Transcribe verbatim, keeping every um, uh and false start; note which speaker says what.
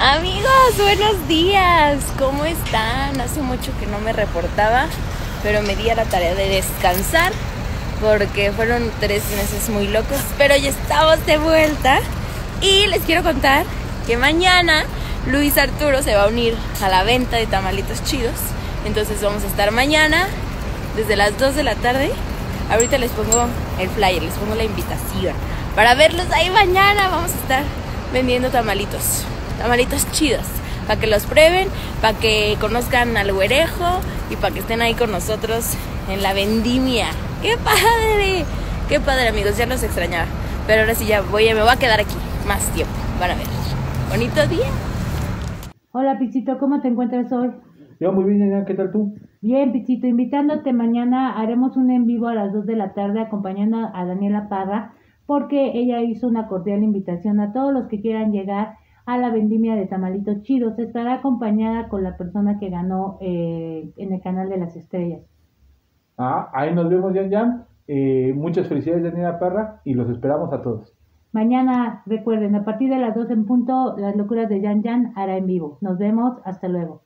Speaker 1: Amigos, buenos días. ¿Cómo están? Hace mucho que no me reportaba, pero me di a la tarea de descansar porque fueron tres meses muy locos, pero ya estamos de vuelta y les quiero contar que mañana Luis Arturo se va a unir a la venta de tamalitos chidos. Entonces vamos a estar mañana desde las dos de la tarde. Ahorita les pongo el flyer, les pongo la invitación para verlos ahí mañana. Vamos a estar vendiendo tamalitos, tamalitos chidos, para que los prueben, para que conozcan al güerejo y para que estén ahí con nosotros en la vendimia. ¡Qué padre! ¡Qué padre, amigos! Ya los extrañaba, pero ahora sí ya voy, me voy a quedar aquí más tiempo para ver. ¡Bonito día!
Speaker 2: Hola, Pichito, ¿cómo te encuentras hoy?
Speaker 3: Yo muy bien, Yanina, ¿qué tal tú?
Speaker 2: Bien, Pichito, invitándote mañana, haremos un en vivo a las dos de la tarde acompañando a Daniela Parra, porque ella hizo una cordial invitación a todos los que quieran llegar a la vendimia de tamalitos chidos. Estará acompañada con la persona que ganó eh, en el canal de las estrellas.
Speaker 3: Ah, ahí nos vemos, Yan Yan. Eh, muchas felicidades, Yanina Parra, y los esperamos a todos.
Speaker 2: Mañana, recuerden, a partir de las dos en punto, las locuras de Yan Yan hará en vivo. Nos vemos, hasta luego.